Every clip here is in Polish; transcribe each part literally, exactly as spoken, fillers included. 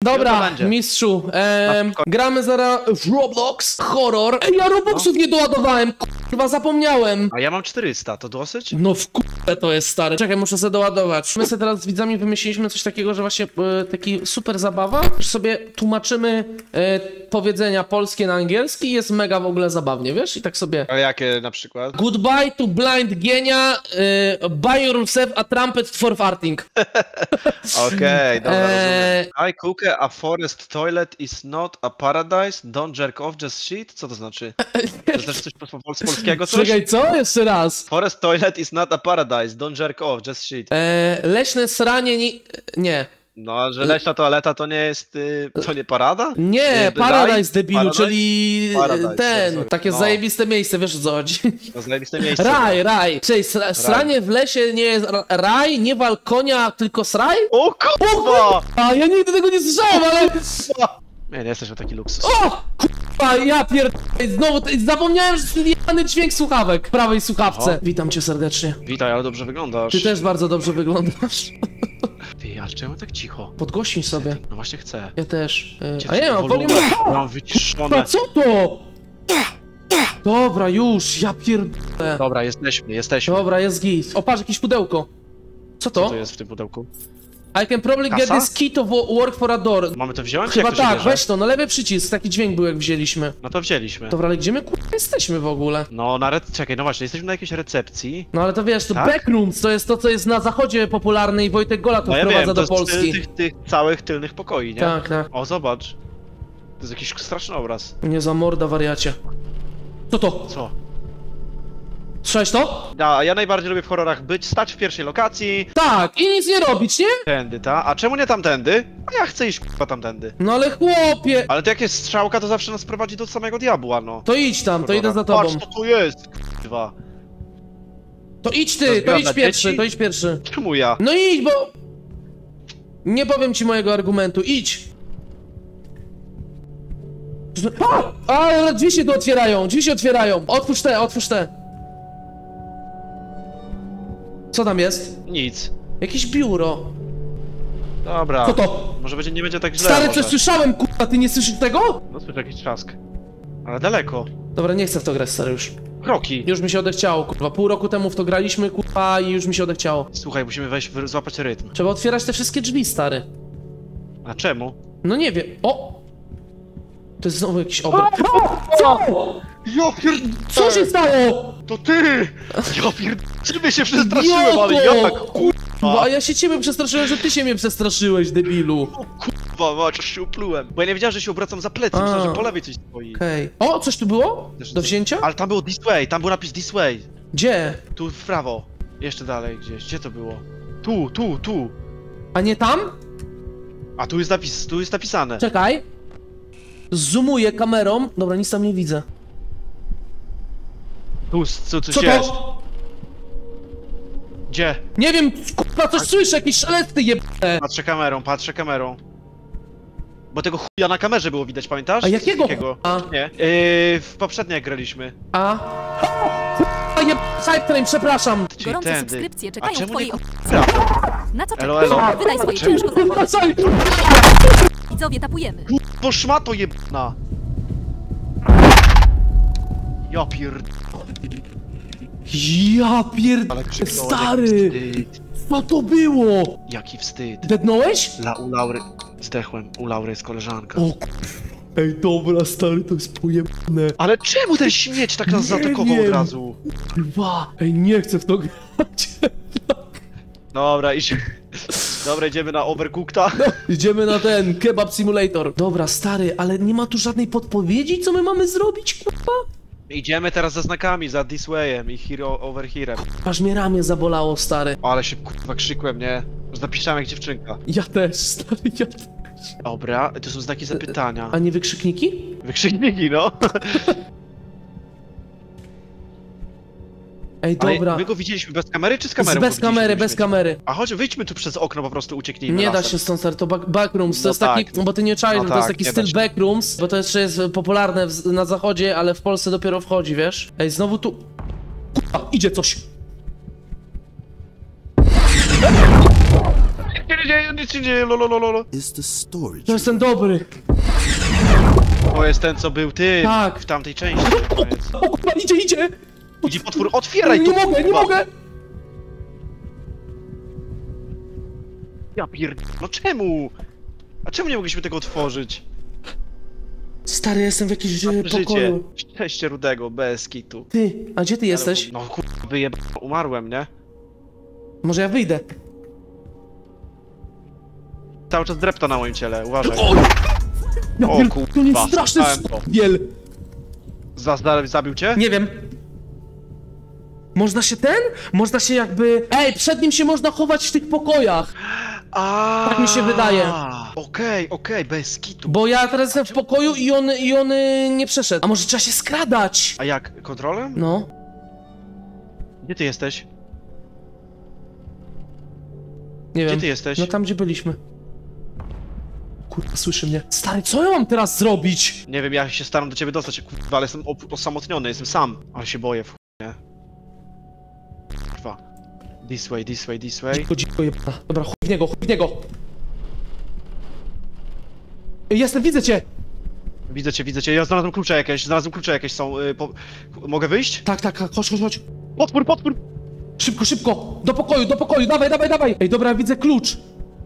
Dobra, mistrzu, em, gramy zaraz w Roblox, horror. Ej, ja Robloxów no. nie doładowałem, kurwa, zapomniałem. A ja mam czterysta, to dosyć? No w kurwę to jest stary. Czekaj, muszę sobie doładować. My sobie teraz z widzami wymyśliliśmy coś takiego, że właśnie e, taki super zabawa, że sobie tłumaczymy e, powiedzenia polskie na angielski i jest mega w ogóle zabawnie, wiesz? I tak sobie... A jakie na przykład? Goodbye to blind genia, e, buy yourself a trumpet for farting. Okej, okay, dobra, Eee... rozumiem. I cook a forest toilet is not a paradise, don't jerk off, just shit? Co to znaczy? To jest też coś z polskiego coś? Czekaj, co? Jeszcze raz. Forest toilet is not a paradise, don't jerk off, just shit. Eee, leśne sranie nie... Nie. No, że leśna toaleta to nie jest, y, to nie parada? Nie, Paradise debilu, paradise? czyli Paradise, ten, sorry. takie no. zajebiste miejsce, wiesz o co chodzi? To zajebiste miejsce. Raj, raj, czyli sra sranie w lesie nie jest raj, nie wal konia, tylko sraj? O kurwa! A ja nigdy tego nie słyszałem, ale... Nie, nie jesteśmy taki luksus. O! Kurwa, ja pierd... Znowu, zapomniałem, że jest jebany dźwięk słuchawek w prawej słuchawce. Oho. Witam cię serdecznie. Witaj, ale dobrze wyglądasz. Ty też bardzo dobrze wyglądasz. Ty, ale czemu tak cicho? Podgłośnij sobie. No właśnie chcę. Ja też. Cię A nie, mam wolium... Mam wyciszone. Co to? Dobra, już, ja pierdolę. Dobra, jesteśmy, jesteśmy. Dobra, jest git. O, patrz, jakieś pudełko. Co to? Co to jest w tym pudełku? I can probably Kasa? get this key to work for a door. Mamy to wziąć? Chyba jak to tak, weź to, no lewy przycisk, taki dźwięk był jak wzięliśmy. No to wzięliśmy. Dobra, ale gdzie my kurwa jesteśmy w ogóle? No na re... czekaj, no właśnie, jesteśmy na jakiejś recepcji. No ale to wiesz, to tak? Backrooms, to jest to, co jest na zachodzie popularne i Wojtek Gola to no ja wprowadza wiem, do to Polski. Z tych, tych całych tylnych pokoi, nie? Tak, tak. O, zobacz. To jest jakiś straszny obraz. Nie za morda, wariacie. Co to? Co? Słyszałeś to? Ja, ja najbardziej lubię w horrorach być, stać w pierwszej lokacji. Tak, i nic nie robić, nie? Tędy, ta? A czemu nie tamtędy? A ja chcę iść k***a tamtędy. No ale chłopie! Ale to jak jest strzałka, to zawsze nas prowadzi do samego diabła, no. To idź tam, to idę za tobą. Patrz, co tu jest, k***wa. To idź ty, to idź pierwszy, dzieci? to idź pierwszy. Czemu ja? No idź, bo... Nie powiem ci mojego argumentu, idź! A, ale drzwi się tu otwierają, drzwi się otwierają. Otwórz te, otwórz te. Co tam jest? Nic. Jakieś biuro. Dobra. Co to? Może będzie, nie będzie tak źle. Stary, może. coś słyszałem, kurwa, ty nie słyszysz tego? No słyszę jakiś trzask. Ale daleko. Dobra, nie chcę w to grać, stary, już. Kroki. Już mi się odechciało, kurwa. Pół roku temu w to graliśmy, kurwa, i już mi się odechciało. Słuchaj, musimy wejść, w- złapać rytm. Trzeba otwierać te wszystkie drzwi, stary. A czemu? No nie wiem. O! To jest znowu jakiś obraz. Co? Ja pierd... Co się stało? To ty! Ja pierd... Ciebie się przestraszyłem, ale jak? No, Kurwa! a ja się ciebie przestraszyłem, że ty się mnie przestraszyłeś, debilu. O kurwa, mać, aż się uplułem. Bo ja nie wiedziałem, że się obracam za plecy, A. myślałem, że po lewej coś stoi. Okej. Okay. O, coś tu było? Do wzięcia? Ale tam było this way, tam był napis this way. Gdzie? Tu w prawo. Jeszcze dalej gdzieś. Gdzie to było? Tu, tu, tu. A nie tam? A tu jest napis, tu jest napisane. Czekaj. Zoomuję kamerą. Dobra, nic tam nie widzę. Tu, co, coś Co jest. to? Gdzie? Nie wiem, kurwa, coś słyszę, jakieś szelesty jebane. Patrzę kamerą, patrzę kamerą. Bo tego chuja na kamerze było widać, pamiętasz? A jakiego Jakiego? A? Nie. Yy, w poprzedniej jak graliśmy. A? A jeb... Hype train, przepraszam. Czyli Gorące tędy. subskrypcje A czekają w czemu twojej nie opcji. Na co Elo, czekasz? elo. Wydaj swoje Czemu? ciężko zarobione. Wracaj. Widzowie, tapujemy. Bo szmato jebna! Ja pierd... Ja pierd... Ale krzyknąłem, Stary! jaki wstyd. Co to było? Jaki wstyd. Dednąłeś? La, u Laury... Zdechłem, u Laury jest koleżanka. O kur... Ej, dobra, stary, to jest pojebane. Ale czemu ten śmieć tak nas Nie zaatakował wiem. od razu? Kurwa. Ej, nie chcę w to grać. Dobra, idziemy... Dobra, idziemy na Overcookta. Idziemy na ten kebab simulator. Dobra, stary, ale nie ma tu żadnej podpowiedzi, co my mamy zrobić, kurwa? Idziemy teraz za znakami, za this wayem i hero over herem. Aż mnie ramię zabolało, stary. Ale się kurwa krzykłem, nie? Że napisałem jak dziewczynka. Ja też, stary, ja też. Dobra, to są znaki zapytania. A nie wykrzykniki? Wykrzykniki, no. Ej, Ale dobra. my go widzieliśmy bez kamery czy z kamerą? Z bez kamery, bez kamery. A chodź, wyjdźmy tu przez okno, po prostu ucieknijmy Nie da razem. się stąd, stary, to back, backrooms, to No jest tak. taki, bo ty nie czaisz, No że to jest tak, taki nie da styl się. backrooms, bo to jeszcze jest popularne w, na zachodzie, ale w Polsce dopiero wchodzi, wiesz? Ej, znowu tu... Kurwa, idzie coś. się nie dzieje, nic się nie dzieje, lolololo. Is the storage To jest ten dobry. To jest ten, co był ty Tak. w tamtej części. O kurwa, idzie, idzie! Idzie potwór, otwieraj Nie to, mogę, nie kurwa. mogę! Ja pier... No czemu? A czemu nie mogliśmy tego otworzyć? Stary, jestem w jakimś e, Życie. pokoju. Szczęście rudego, bez kitu. Ty, a gdzie ty jesteś? No kurwa, wyjeb... umarłem, nie? Może ja wyjdę. Cały czas drepta na moim ciele, uważaj. O, ja O pier... kurwa, To jest straszny słyszałem to. wiel. Za, za, zabił cię? Nie wiem. Można się ten? Można się jakby... Ej, przed nim się można chować w tych pokojach. A, Tak mi się wydaje. Okej, okej, bez kitu. Bo ja teraz jestem w pokoju i on, i on y, nie przeszedł. A może trzeba się skradać? A jak? Kontrolem? No. Gdzie ty jesteś? Nie Gdzie wiem. ty jesteś? No tam, gdzie byliśmy. Kurwa, słyszy mnie. Stary, co ja mam teraz zrobić? Nie wiem, ja się staram do ciebie dostać, kurwa, ale jestem op- osamotniony, jestem sam. Ale się boję, w chuj, nie? Kurwa. This way, this way, this way. Dziko, dziko jebana. Dobra, chuj w niego, chuj w niego. Jestem, widzę cię. Widzę cię, widzę cię, ja znalazłem klucze jakieś, znalazłem klucze jakieś są, y, po... Mogę wyjść? Tak, tak, tak, chodź, chodź, chodź. Potwór, potwór! Szybko, szybko. Do pokoju, do pokoju, dawaj, dawaj, dawaj. Ej, dobra, widzę klucz.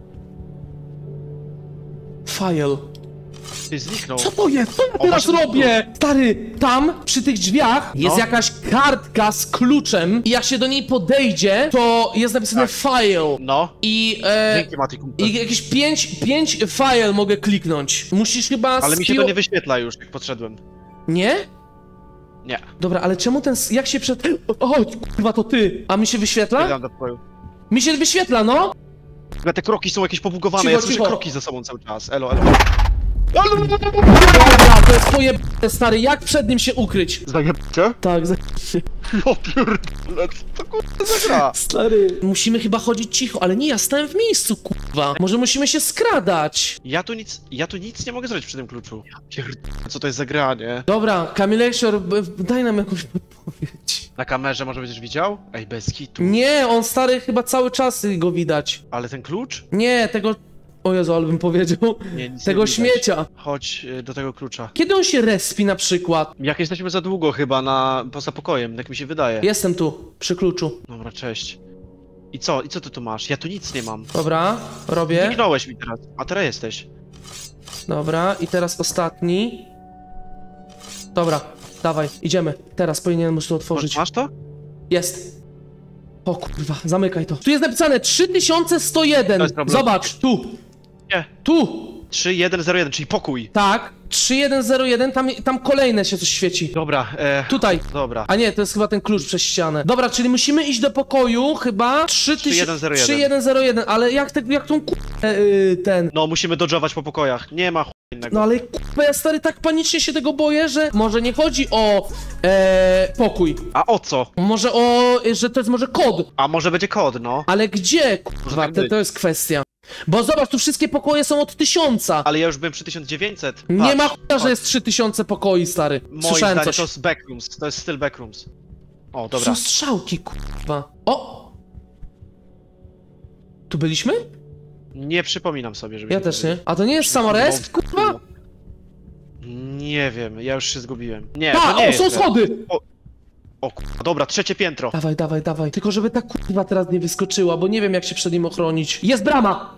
File. Ty zniknął. Co to jest? Co ja O, teraz masz- robię? Stary, tam przy tych drzwiach jest No. jakaś kartka z kluczem i jak się do niej podejdzie, to jest napisane Tak. file. No. I, e, Dzięki, Mati, kumpel. i jakieś pięć, pięć file mogę kliknąć. Musisz chyba Ale mi się to spio- nie wyświetla już, jak podszedłem. Nie? Nie. Dobra, ale czemu ten... s- jak się przed... O, kurwa, to ty. A mi się wyświetla? Idę do pokoju. Mi się wyświetla, no. Chyba te kroki są jakieś pobugowane, Cicho, ja słyszę cicho. kroki za sobą cały czas. Elo, elo. Dobra, to jest twoje b***e, stary, jak przed nim się ukryć? Zajebcie? Tak, za... O pierdolę, co to kurwa za gra? Stary. Musimy chyba chodzić cicho, ale nie, ja stałem w miejscu, kurwa. Może musimy się skradać. Ja tu nic, ja tu nic nie mogę zrobić przy tym kluczu. Ja pierdolę, co to jest za gra, nie? Dobra, Kamilesior, b- b- daj nam jakąś podpowiedź. Na kamerze może będziesz widział? Ej, bez kitu. Nie, on stary chyba cały czas go widać. Ale ten klucz? Nie, tego... O Jezu, ale bym powiedział. Nie, nic Tego nie widać. śmiecia. Chodź y, do tego klucza. Kiedy on się respi na przykład? Jak jesteśmy za długo chyba na... poza pokojem, tak mi się wydaje. Jestem tu, przy kluczu. Dobra, cześć. I co? I co ty tu masz? Ja tu nic nie mam. Dobra, robię. Zniknąłeś mi teraz, a teraz jesteś. Dobra, i teraz ostatni. Dobra, dawaj, idziemy. Teraz powinienem już to otworzyć. Masz to? Jest. O kurwa, zamykaj to. Tu jest napisane trzy tysiące sto To jeden. jest problem. Zobacz, tu. Nie. Tu. trzy jeden zero jeden, czyli pokój. Tak, trzy jeden zero jeden, tam, tam kolejne się coś świeci. Dobra, e... Tutaj. Dobra. A nie, to jest chyba ten klucz przez ścianę. Dobra, czyli musimy iść do pokoju chyba trzy jeden zero jeden. trzy jeden zero jeden, ale jak, te, jak tą kurwę, yy, ten... No, musimy dodżować po pokojach. Nie ma chuj innego. No ale kurwa, ja stary tak panicznie się tego boję, że może nie chodzi o e, pokój. A o co? Może o, że to jest może kod. A może będzie kod, no. Ale gdzie, kurwa, Może tak to, być. to jest kwestia. Bo zobacz, tu wszystkie pokoje są od tysiąca. Ale ja już byłem przy tysiąc dziewięćset. Nie Patrz, ma chuja, patrz. że jest trzy tysiące pokoi, stary. Moim Słyszałem zdaniem coś. to jest backrooms, to jest styl backrooms. O, dobra. Są strzałki, kurwa. O! Tu byliśmy? Nie przypominam sobie, żeby... Ja też nie. A to nie jest samorest, kurwa? Nie wiem, ja już się zgubiłem. Nie, A, to nie o, jest. są schody! O kurwa, dobra, trzecie piętro. Dawaj, dawaj, dawaj. Tylko żeby ta kurwa teraz nie wyskoczyła, bo nie wiem jak się przed nim ochronić. Jest brama!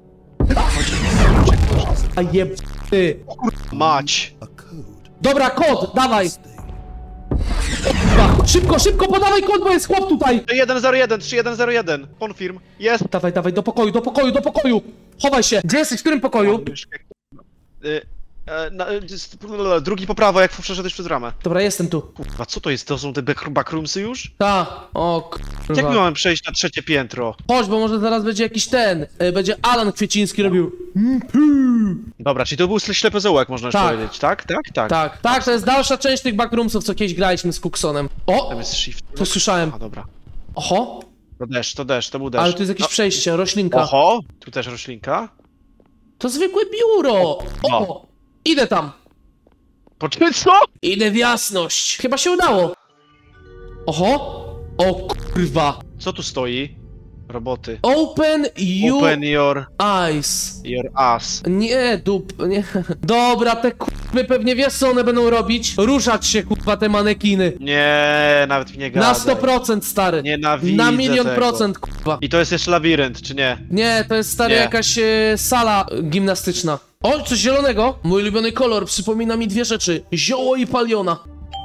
A jeb... Ty. Mać. a code? Dobra, kod, dawaj! Kurwa, szybko, szybko, podawaj kod, bo jest chłop tutaj! trzy jeden zero jeden, trzy jeden zero jeden. Confirm. Jest. Dawaj, dawaj, do pokoju, do pokoju, do pokoju! Chowaj się! Gdzie jesteś? W którym pokoju? Y, e, na, y, jest- drugi po prawo, jak przeszedłeś przez ramę. Dobra, jestem tu. Kurwa, co to jest? To są te back- backroomsy już? Ta, o Jak my kurwa. mamy przejść na trzecie piętro? Chodź, bo może zaraz będzie jakiś ten, y, będzie Alan Kwieciński robił. Dobra, czyli to był ślepy zaułek, można już Tak. powiedzieć, tak? Tak, tak. Tak, tak, to jest dalsza część tych backroomsów, co kiedyś graliśmy z Cooksonem. O! Tam jest shift. To słyszałem. A dobra. Oho! To deszcz, to deszcz, to był deszcz. Ale tu jest jakieś No. przejście, roślinka. Oho! Tu też roślinka. To zwykłe biuro! O! Idę tam! Poczekaj, co? Idę w jasność! Chyba się udało! Oho! O kurwa! Co tu stoi? Roboty. Open you Open your, eyes. your ass. Nie, dup, nie. Dobra, te kurwy pewnie wiesz co one będą robić? Ruszać się kurwa te manekiny. Nie, nawet mi nie gadaj. Na sto procent stary. Nienawidzę Na milion tego. procent kurwa. I to jest jeszcze labirynt, czy nie? Nie, to jest stary Nie. jakaś e, sala gimnastyczna. O, coś zielonego. Mój ulubiony kolor przypomina mi dwie rzeczy. Zioło i paliona.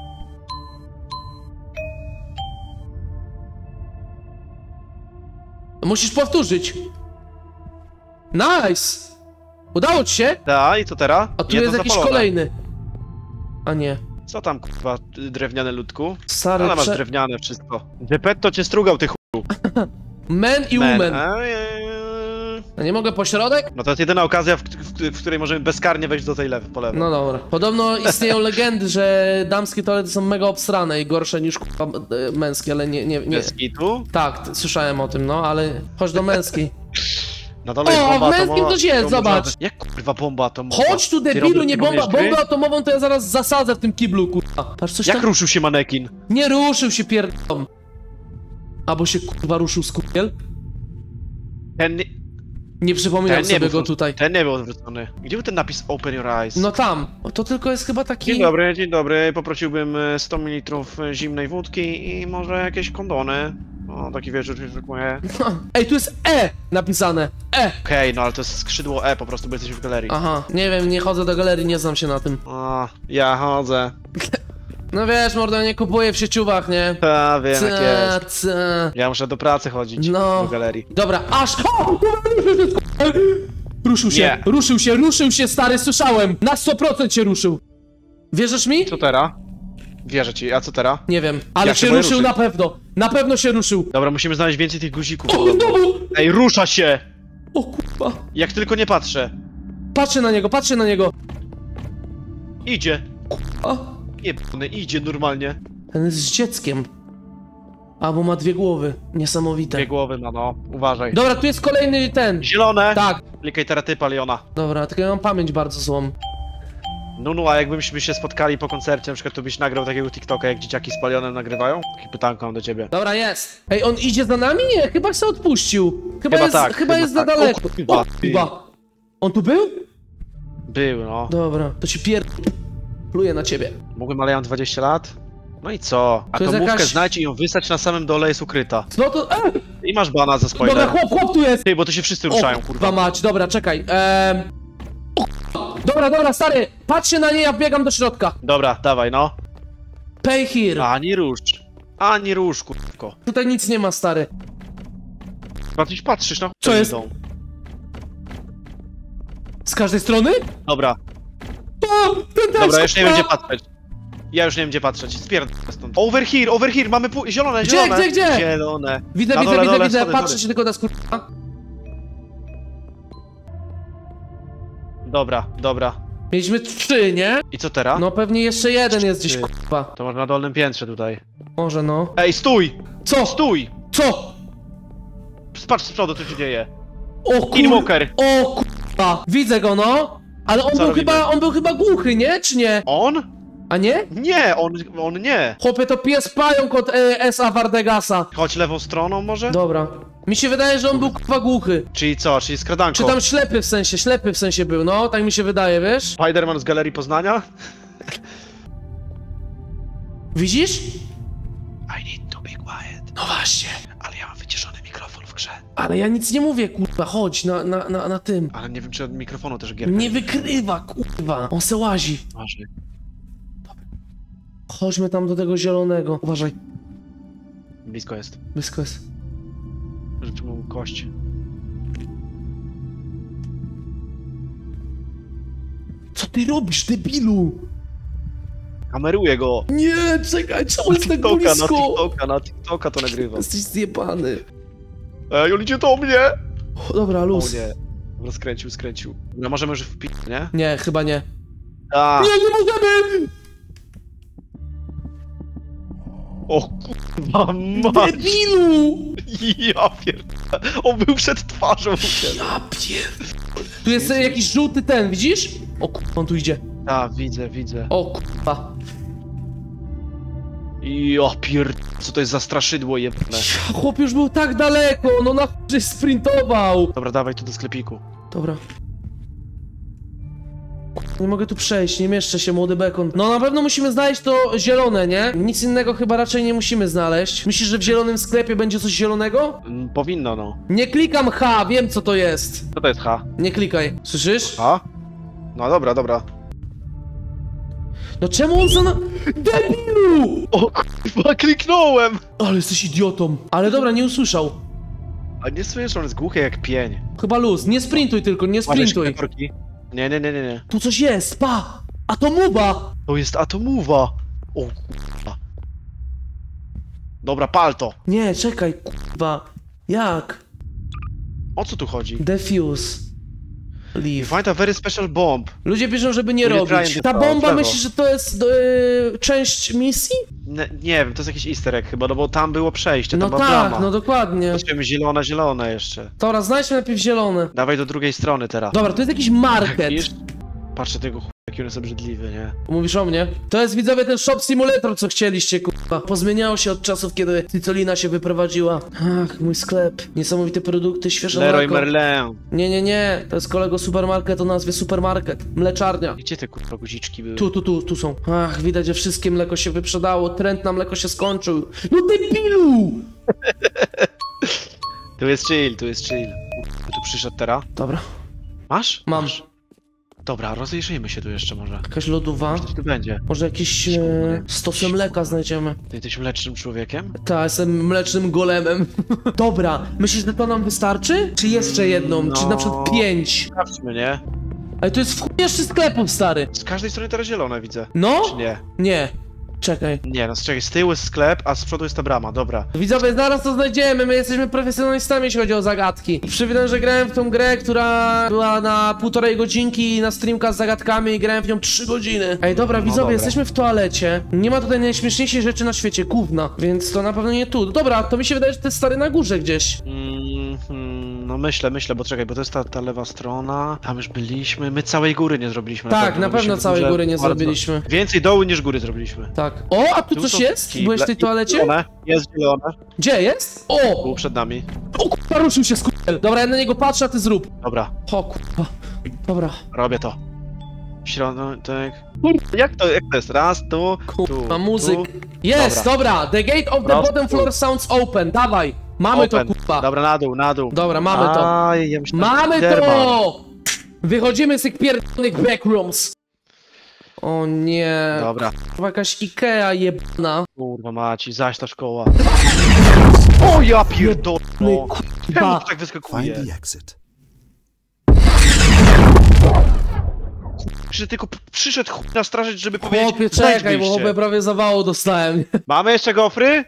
Musisz powtórzyć. Nice! Udało ci się? Da, i co teraz? A tu Jedno jest jakiś zapalone. kolejny. A nie. Co tam, kurwa, drewniane ludku? Stary, Ale masz prze... drewniane wszystko. Gepetto cię strugał, ty chuju. Man i Man. woman. Eee. A nie mogę po środek? No to jest jedyna okazja, w, w, w której możemy bezkarnie wejść do tej lewy, po lewo. No dobra. Podobno istnieją legendy, że damskie toalety są mega obsrane i gorsze niż kurwa e, męskie, ale nie, nie, nie. Bez kitu. Tak, t- słyszałem o tym, no, ale chodź do męskiej. Na dole jest O, bomba w męskim atomowa. coś jest, To zobacz. można- Jak kurwa bomba atomowa? Chodź tu Ty, debilu, Robert, nie ty bomba, umiesz gry? bombę atomową to ja zaraz zasadzę w tym kiblu, kurwa. Patrz, coś Jak tam... ruszył się manekin? Nie ruszył się pierdolą. Albo się kurwa ruszył skurwiel. Ten, nie- Nie przypominam ten nie sobie był go odwrócony. tutaj. Ten nie był odwrócony. Gdzie był ten napis Open Your Eyes? No tam. O, to tylko jest chyba taki... Dzień dobry, dzień dobry. Poprosiłbym e, sto mililitrów zimnej wódki i może jakieś kondony. O, taki wieczór się szykuje. Ej, tu jest E napisane. E. Okej, no ale to jest skrzydło E po prostu, bo jesteśmy w galerii. Aha, nie wiem, nie chodzę do galerii, nie znam się na tym. O, ja chodzę. No wiesz, mordo, nie kupuję w sieciówach, nie? A, wiem jak Ca, jest. ca. Ja muszę do pracy chodzić. No. Do galerii. Dobra, aż... O, ruszył się, Nie. ruszył się, ruszył się, stary, słyszałem. Na sto procent się ruszył. Wierzysz mi? Co teraz? Wierzę ci, a co teraz? Nie wiem, ale Jak się się boję ruszył ruszyć? na pewno. Na pewno się ruszył. Dobra, musimy znaleźć więcej tych guzików. O, znowu! Ej, rusza się! O kurwa. Jak tylko nie patrzę. Patrzę na niego, patrzę na niego. Idzie. O, Jebany, idzie normalnie. ten jest z dzieckiem. Albo ma dwie głowy. Niesamowite. Dwie głowy, no no. Uważaj. Dobra, tu jest kolejny ten. Zielone! Tak, Klikaj teraz ty, Paliona. dobra, tylko ja mam pamięć bardzo złą. Nunu, a jakbyśmy się spotkali po koncercie, na przykład to byś nagrał takiego TikToka, jak dzieciaki z Palionem nagrywają? Takie pytanko mam do ciebie. Dobra, jest. Ej, on idzie za nami? Nie, chyba się odpuścił. Chyba, Chyba jest, tak, chyba chyba jest za tak. daleko. O kurwa. O, kurwa. On tu był? Był, no. Dobra, to ci pier... Pluję na ciebie. Mógłbym, ale ja mam dwadzieścia lat. No i co? A To jest komórkę jakaś- znajdź i ją wysać na samym dole jest ukryta. No to... E, I masz bana za spoiler. dobra, chłop, chłop tu jest. Ty, bo tu się wszyscy O, ruszają, kurwa. mać, dobra, czekaj. Ehm... O, kurwa. Dobra, dobra, stary, patrzcie na nie, ja biegam do środka. Dobra, dawaj, no. Pay here. Ani rusz. Ani rusz, kurwko. Tutaj nic nie ma, stary. Patrzysz, patrzysz, no. Co jest? Idą. Z każdej strony? Dobra, O, ten też, dobra, już nie wiem kurwa. gdzie patrzeć. Ja już nie wiem gdzie patrzeć, spierdolę stąd. Over here, over here, mamy pu- zielone, Gdzie, zielone. gdzie, gdzie? Zielone. Widzę, Na widzę, dole, widzę, dole, widzę, schody, patrzę schody. się tylko na skurwa. Dobra, dobra. Mieliśmy trzy, nie? I co teraz? No pewnie jeszcze jeden jest gdzieś, Trzy. kurwa. To może na dolnym piętrze tutaj. Może no. Ej, stój! Co? Stój! Co? Patrz z przodu, co się dzieje. O kur... Inwalker. O kurwa. Widzę go, no. Ale on Co był robimy? chyba, on był chyba głuchy, nie? Czy nie? On? A nie? Nie, on, on nie. Chłopie, to pies pająk od e, S A Vardegasa. Chodź lewą stroną może? Dobra. Mi się wydaje, że on był kurwa głuchy. Czyli co, czyli skradanko? Czy tam ślepy w sensie, ślepy w sensie był, no. Tak mi się wydaje, wiesz? Spiderman z Galerii Poznania? Widzisz? I need to be quiet. No właśnie. Ale ja mam wyciszony mikrofon w grze. Ale ja nic nie mówię, kurwa. Chodź na, na, na, na tym. Ale nie wiem, czy od mikrofonu też gierka. Nie wykrywa, kurwa. On se łazi. Ważny. Chodźmy tam do tego zielonego. Uważaj. Blisko jest. Blisko jest. Życzę mu kość. Co ty robisz, debilu? Kameruję go! Nie, czekaj, czemu jest tak TikToka, na blisko? TikToka, na TikToka to nagrywam. Jesteś zjebany. Ej, on idzie do mnie! O, dobra, O luz. nie. Dobra, skręcił, skręcił. No możemy już wpić, nie? Nie, chyba nie. A, Nie, nie możemy! o kurwa mać! Debilu! Ja pierdolę. On był przed twarzą u ciebie. Ja pier... Tu jest jakiś żółty ten, widzisz? O kurwa, on tu idzie. A, widzę, widzę. O kurwa. Jo pier... co to jest za straszydło jebne. Chłop już był tak daleko, no na chuj sprintował. Dobra, dawaj tu do sklepiku. Dobra. Nie mogę tu przejść, nie mieszczę się, młody bekon. No na pewno musimy znaleźć to zielone, nie? Nic innego chyba raczej nie musimy znaleźć. Myślisz, że w zielonym sklepie będzie coś zielonego? Mm, powinno, no. Nie klikam H, wiem co to jest. Co to jest H? Nie klikaj, słyszysz? A? No dobra, dobra. No czemu on za na... Debilu! O kurwa, kliknąłem! Ale jesteś idiotą. Ale dobra, nie usłyszał. A nie słyszę, on jest głuchy jak pień. Chyba luz, nie sprintuj tylko, nie sprintuj. Korki. Nie, nie, nie, nie, nie. Tu coś jest, pa! Atomuba! To jest atomowa. O kurwa. Dobra, pal to. Nie, czekaj, kurwa. Jak? O co tu chodzi? Defuse. Leave. Find a very special bomb. Ludzie piszą, żeby nie Nie robić. trying Ta to- bomba, w lewo. myślisz, że to jest yy, część misji? Nie, nie wiem, to jest jakiś easter egg chyba, no bo tam było przejście, No tam była tak, brama. no dokładnie. Zobaczymy zielone, zielone jeszcze. Dobra, znajdźmy najpierw zielone. Dawaj do drugiej strony teraz. Dobra, to jest jakiś market. Widzisz? Patrzę tego ch... jaki on jest obrzydliwy, nie? Mówisz o mnie? To jest, widzowie, ten shop simulator, co chcieliście, kurwa. Pozmieniało się od czasów, kiedy Cycolina się wyprowadziła. Ach, mój sklep. Niesamowite produkty, świeże Leroy mleko. Merlin. Nie, nie, nie. To jest kolego supermarket o nazwie Supermarket. Mleczarnia. Gdzie te kurwa guziczki były? Tu, tu, tu, tu są. Ach, widać, że wszystkie mleko się wyprzedało. Trend na mleko się skończył. No debilu! Tu jest chill, tu jest chill. Tu przyszedł teraz. Dobra, Masz? mam. Masz. Dobra, rozejrzyjmy się tu jeszcze może. Jakaś lodowa. Coś tu będzie. Może jakieś e, stosy mleka znajdziemy. Ty jesteś mlecznym człowiekiem? Tak, jestem mlecznym golemem. Dobra, myślisz, że to nam wystarczy? Czy jeszcze jedną? Czy na przykład No. pięć? Sprawdźmy, nie? Ale to jest w chuj jeszcze sklepów, stary. Z każdej strony teraz zielone widzę. No? Czy nie? Nie. Czekaj. Nie, no czekaj, z tyłu jest sklep, a z przodu jest ta brama, dobra. Widzowie, zaraz to znajdziemy, my jesteśmy profesjonalistami, jeśli chodzi o zagadki. Przypominam, że grałem w tą grę, która była na półtorej godzinki na streamka z zagadkami i grałem w nią trzy godziny. Ej, dobra, widzowie, dobra. jesteśmy w toalecie. Nie ma tutaj najśmieszniejszej rzeczy na świecie, gówna, więc to na pewno nie tu. Dobra, to mi się wydaje, że to jest stary na górze gdzieś. Mm, hmm, no myślę, myślę, bo czekaj, bo to jest ta, ta lewa strona. Tam już byliśmy, my całej góry nie zrobiliśmy. Tak, na Mogliśmy pewno całej dużo- góry nie bardzo- zrobiliśmy. Więcej dołu niż góry zrobiliśmy. Tak. O, a tu Tu coś są jest? kible. Byłeś w tej toalecie? Zielone, jest zielone, Gdzie jest? O! tu przed nami. O kurwa, ruszył się skurwiel. Dobra, ja na niego patrzę, a ty zrób. Dobra, O kurwa. Dobra. robię to. Środek. Kurde, jak to, jak to jest? Raz, tu, Kurwa, tu, muzyk. tu. Jest, dobra. The gate of the Prosto. bottom floor sounds open. Dawaj. Mamy Open. to, kurwa. Dobra, na dół, na dół. Dobra, mamy to. Aj, ja myślałem, że Mamy Derman. to! Wychodzimy z tych pierdolonych backrooms. O nie. Dobra, Kurwa, jakaś Ikea jebana. kurwa maci, zaś ta szkoła. O ja pierdolę! No, Czemu kurwa. to tak wyskakuje? Find the exit. Że tylko p- przyszedł chuj na strażyć, żeby powiedzieć, Chłopie, znajdź czekaj, bo wyjście. chłopie prawie zawału dostałem. Mamy jeszcze gofry?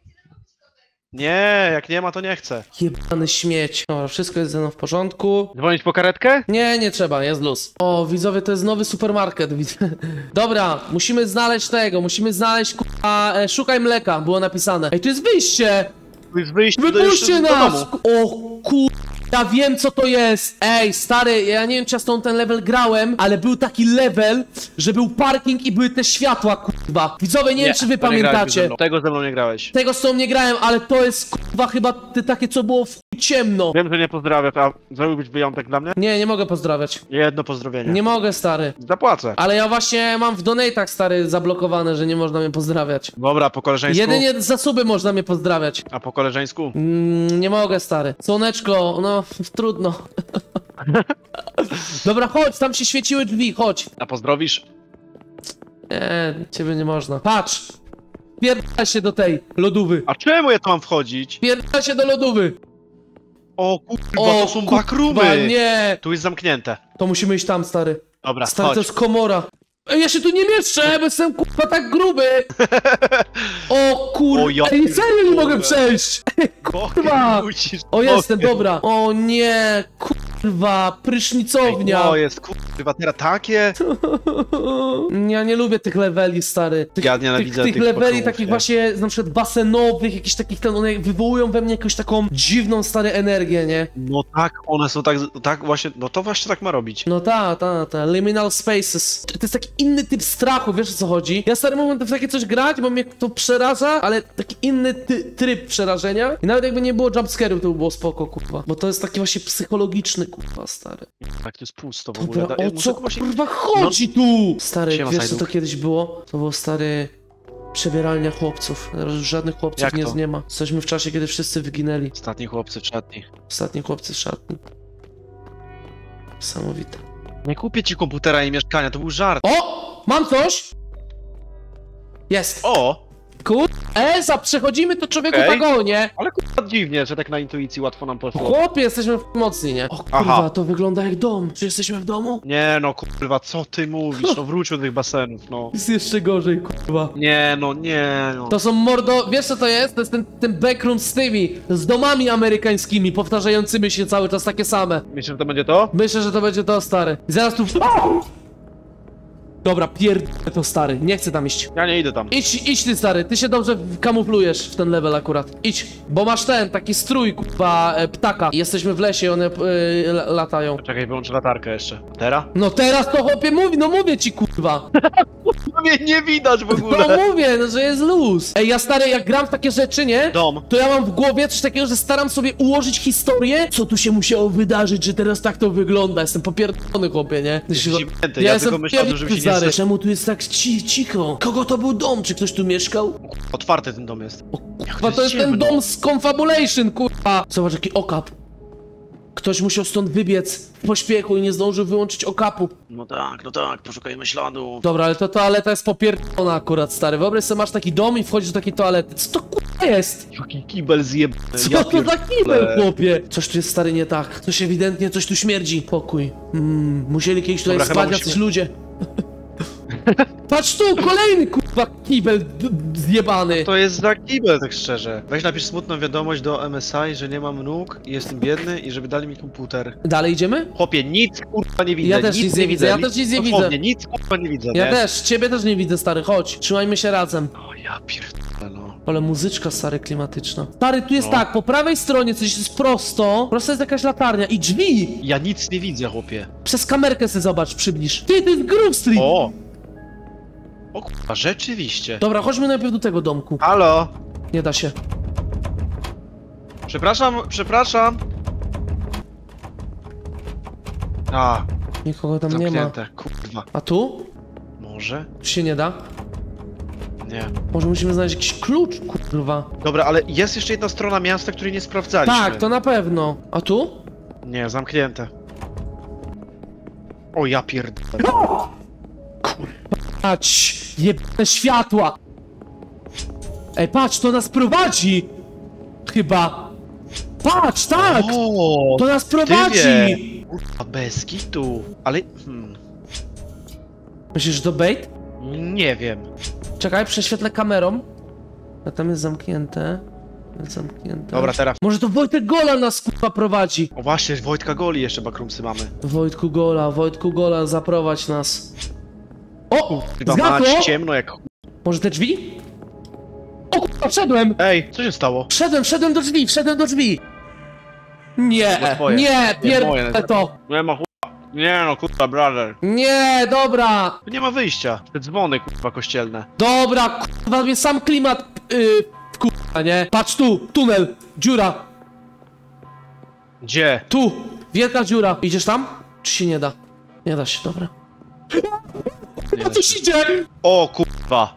Nie, jak nie ma, to nie chcę. Jebany śmieć. Dobra, wszystko jest ze mną w porządku. Dzwonić po karetkę? Nie, nie trzeba, jest luz. O, widzowie, to jest nowy supermarket, widzę. Dobra, musimy znaleźć tego, musimy znaleźć, kurwa, e, szukaj mleka, było napisane. Ej, tu jest wyjście! Tu jest wyjście do, Wypuśćcie jeszcze do nas! domu. O kur... Ja wiem co to jest! Ej, stary, ja nie wiem czy ja z tą ten level grałem, ale był taki level, że był parking i były te światła, kurwa. Widzowie, nie, wiem czy wy to nie grałeś ze pamiętacie. mną. Tego ze mną nie grałeś. Tego z tą nie grałem, ale to jest, kurwa, chyba te takie, co było w chuj ciemno. Wiem, że nie pozdrawiasz, a zrobiłbyś wyjątek dla mnie? Nie, nie mogę pozdrawiać. Jedno pozdrowienie. Nie mogę, stary. Zapłacę. Ale ja właśnie mam w donate'ach, stary, zablokowane, że nie można mnie pozdrawiać. Dobra, po koleżeńsku. Jedynie za suby można mnie pozdrawiać. A po koleżeńsku? Mm, nie mogę, stary. Słoneczko, no, trudno. Dobra, chodź, tam się świeciły drzwi, chodź. A pozdrowisz? Nie, ciebie nie można. Patrz! Pierdala się do tej lodówy. A czemu ja tu mam wchodzić? Pierdala się do lodówy. O kurwa, to są kurwa, backroomy! nie! Tu jest zamknięte. To musimy iść tam, stary. Dobra, Stary, chodź. to jest komora. Ej, ja się tu nie mieszczę, bo jestem kurwa tak gruby. O O, kurwa, ja ej, serio nie pierdolę. mogę przejść. Kurwa! kurwa. Musisz, O, jestem, mogę. dobra. O nie, kurwa. kurwa, prysznicownia. To jest kurwa, teraz takie. Ja nie lubię tych leveli, stary. Tych, Ja nienawidzę tych, tych tych leveli pokromów, takich nie? właśnie, na przykład basenowych, jakichś takich, ten, one wywołują we mnie jakąś taką dziwną, stary, energię, nie? No tak, one są tak, tak właśnie, no to właśnie tak ma robić. No ta, ta, ta, liminal spaces. To jest taki inny typ strachu, wiesz o co chodzi? Ja stary mogłem w takie coś grać, bo mnie to przeraża, ale taki inny ty tryb przerażenia. I nawet jakby nie było jumpscare'ów, to by było spoko, kurwa. Bo to jest taki właśnie psychologiczny, kurwa, stary. Tak, to jest pusto w ogóle. Dobra, Da- ja o muszę co właśnie- kurwa chodzi tu? Stary, Siema, wiesz co to Sajduk. kiedyś było? To było, stary, przebieralnia chłopców. Teraz już żadnych chłopców Jak nie, to? nie ma. Jesteśmy w czasie, kiedy wszyscy wyginęli. Ostatni chłopcy w szatni. Ostatni chłopcy w szatni. Niesamowite. Nie kupię ci komputera i mieszkania, to był żart. O! Mam coś! Jest! O! Kur... Eza, przechodzimy to człowieku Okej. wagonie! Ale kurwa dziwnie, że tak na intuicji łatwo nam poszło. Chłopie, jesteśmy mocni, nie? O kurwa, Aha. to wygląda jak dom. Czy jesteśmy w domu? Nie no kurwa, co ty mówisz? No wróć do tych basenów, no. Jest jeszcze gorzej, kurwa. Nie no, nie no. To są mordo... Wiesz co to jest? To jest ten, ten backroom z tymi, z domami amerykańskimi, powtarzającymi się cały czas takie same. Myślisz, że to będzie to? Myślę, że to będzie to, stary. I zaraz tu... Dobra, pierdolę to, stary. Nie chcę tam iść. Ja nie idę tam. Idź, idź ty, stary. Ty się dobrze kamuflujesz w ten level akurat. Idź. Bo masz ten, taki strój, kurwa, e, ptaka. Jesteśmy w lesie i one e, la- latają. Czekaj, wyłączę latarkę jeszcze. Teraz? No teraz to chłopie mówi, no mówię ci, kurwa. No mnie nie widać w No ogóle. mówię, no że jest luz. Ej, ja stary, jak gram w takie rzeczy, nie? Dom. To ja mam w głowie coś takiego, że staram sobie ułożyć historię, co tu się musiało wydarzyć, że teraz tak to wygląda. Jestem popierdolony, chłopie, nie? Jesteś zimnięty, ja tylko myślę o tym, żeby się nie stary. stres- Czemu tu jest tak ci cicho? Kogo to był dom? Czy ktoś tu mieszkał? Otwarty ten dom jest. O kurwa, to jest ten ciemno. dom z Confabulation, kurwa! Zobacz, jaki okap. Ktoś musiał stąd wybiec w pośpiechu i nie zdążył wyłączyć okapu. No tak, no tak, poszukajmy śladu. Dobra, ale to toaleta jest popierdolona akurat, stary. Wyobraź sobie, masz taki dom i wchodzisz do takiej toalety. Co to kurwa jest? Jaki kibel zjebany. Co ja to za pierdolę. kibel, chłopie? Coś tu jest, stary, nie tak. Coś ewidentnie, coś tu śmierdzi. Pokój. Mm, musieli kiedyś tutaj Dobra, chyba spać jacyś musimy- ludzie. Patrz tu, kolejny kurwa kibel d- d- zjebany. To jest za kibel, tak szczerze. Weź napisz smutną wiadomość do M S I, że nie mam nóg i jestem biedny i żeby dali mi komputer. Dalej idziemy? Chłopie, nic kurwa nie widzę. Ja też nic nie widzę, ja też nic nie widzę. Dosłownie, nic kurwa nie widzę, Ja nie? też, ciebie też nie widzę, stary, chodź. Trzymajmy się razem. O ja pierdolę, no. Ale muzyczka, stary, klimatyczna. Stary, tu jest No. tak, po prawej stronie coś jest prosto, prosto jest jakaś latarnia i drzwi. Ja nic nie widzę, chłopie. Przez kamerkę sobie zobacz, przybliż. Ty, to jest Groove Street. O! O kurwa, rzeczywiście. Dobra, chodźmy najpierw do tego domku. Halo? Nie da się. Przepraszam, przepraszam. A, Nikogo tam nie ma. zamknięte, kurwa. A tu? Może? Tu się nie da? Nie. Może musimy znaleźć jakiś klucz, kurwa. Dobra, ale jest jeszcze jedna strona miasta, której nie sprawdzaliśmy. Tak, to na pewno. A tu? Nie, zamknięte. O ja pierdolę. Patrz, jebane światła. Ej, patrz, to nas prowadzi. Chyba. Patrz, tak! O, To nas ty prowadzi! wie. Kurwa, bez kitu. Ale, hmm, Myślisz, że to bait? nie wiem. Czekaj, prześwietlę kamerą. A tam jest zamknięte. Jest zamknięte. Dobra, teraz. Może to Wojtek Gola nas kurwa prowadzi. O właśnie, Wojtka Goli jeszcze bakrumsy mamy. Wojtku Gola, Wojtku Gola, zaprowadź nas. O! Chyba Zgasło! mać, ciemno jak chuj. Może te drzwi? O kurwa, wszedłem! Ej, co się stało? Wszedłem, wszedłem do drzwi, wszedłem do drzwi! Nie, No twoje. nie, Nie pierdolę moje. to! Nie ma chuja. Nie no, kurwa, brother. Nie, dobra! Tu nie ma wyjścia. Te dzwony, kurwa, kościelne. Dobra, kurwa, mnie sam klimat yy, kurwa, nie? Patrz tu, tunel, dziura, Gdzie? tu, wielka dziura. Idziesz tam? Czy się nie da? Nie da się, dobra. Nie A da coś się. idzie! O kurwa.